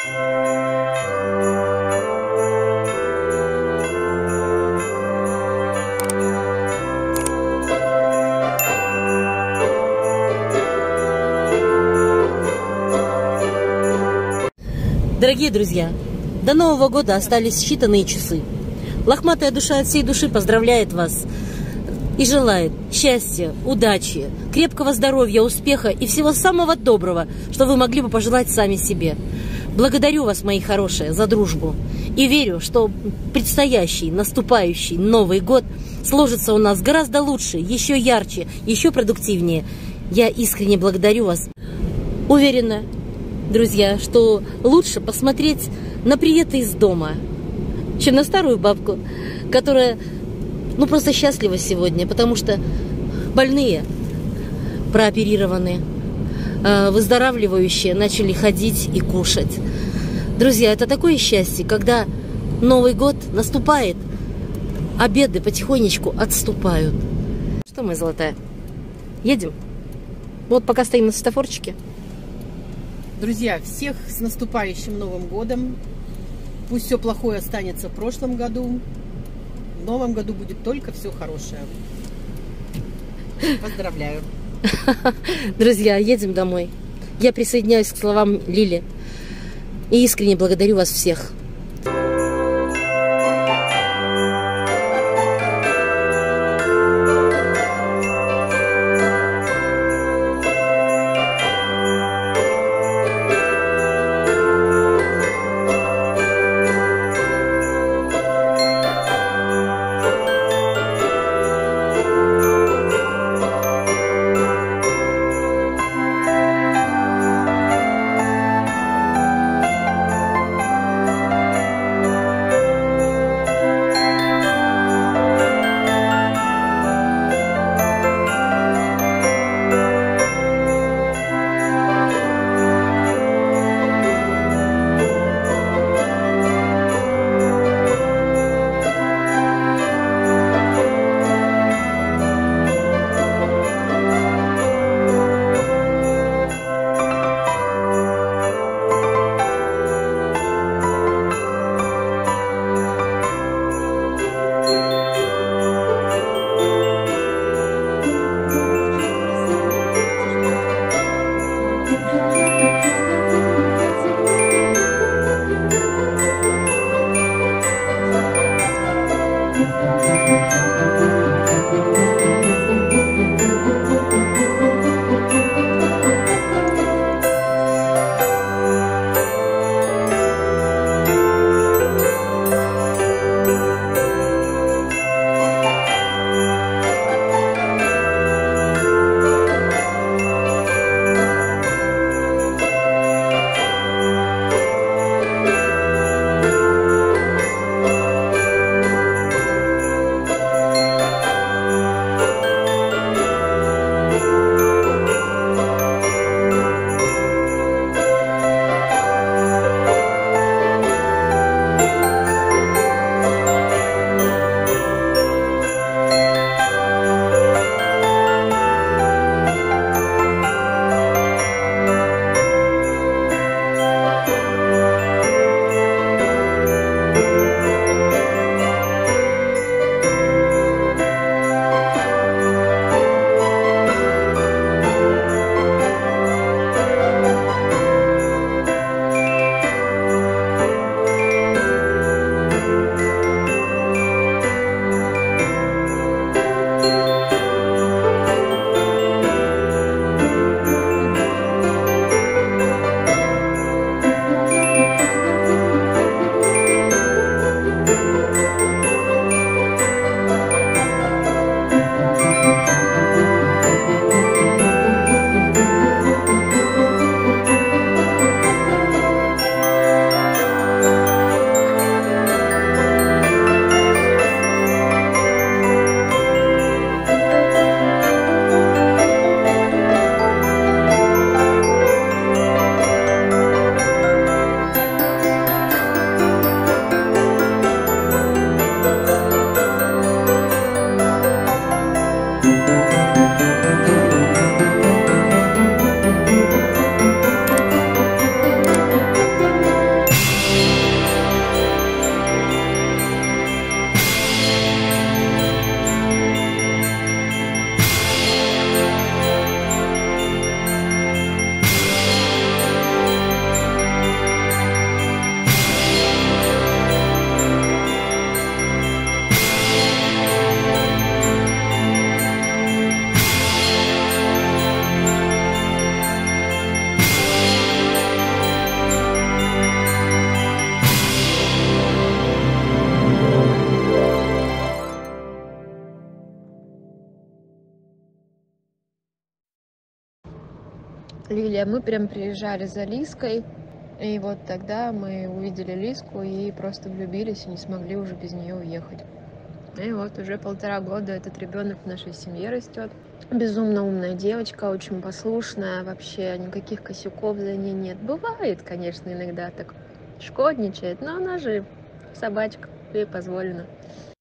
Дорогие друзья, до Нового года остались считанные часы. Лохматая душа от всей души поздравляет вас и желает счастья, удачи, крепкого здоровья, успеха и всего самого доброго, что вы могли бы пожелать сами себе. Благодарю вас, мои хорошие, за дружбу. И верю, что предстоящий, наступающий Новый год сложится у нас гораздо лучше, еще ярче, еще продуктивнее. Я искренне благодарю вас. Уверена, друзья, что лучше посмотреть на приветы из дома, чем на старую бабку, которая, просто счастлива сегодня, потому что больные прооперированы, выздоравливающие начали ходить и кушать. Друзья, это такое счастье, когда Новый год наступает, а беды потихонечку отступают. Что, моя золотая, едем? Вот пока стоим на светофорчике. Друзья, всех с наступающим Новым годом. Пусть все плохое останется в прошлом году. В новом году будет только все хорошее. Поздравляю. Друзья, едем домой. Я присоединяюсь к словам Лили. И искренне благодарю вас всех. Вилья, мы прям приезжали за Лиской, и вот тогда мы увидели Лиску и просто влюбились, и не смогли уже без нее уехать. И вот уже 1,5 года этот ребенок в нашей семье растет. Безумно умная девочка, очень послушная, вообще никаких косяков за ней нет. Бывает, конечно, иногда так шкодничает, но она же собачка, ей позволено.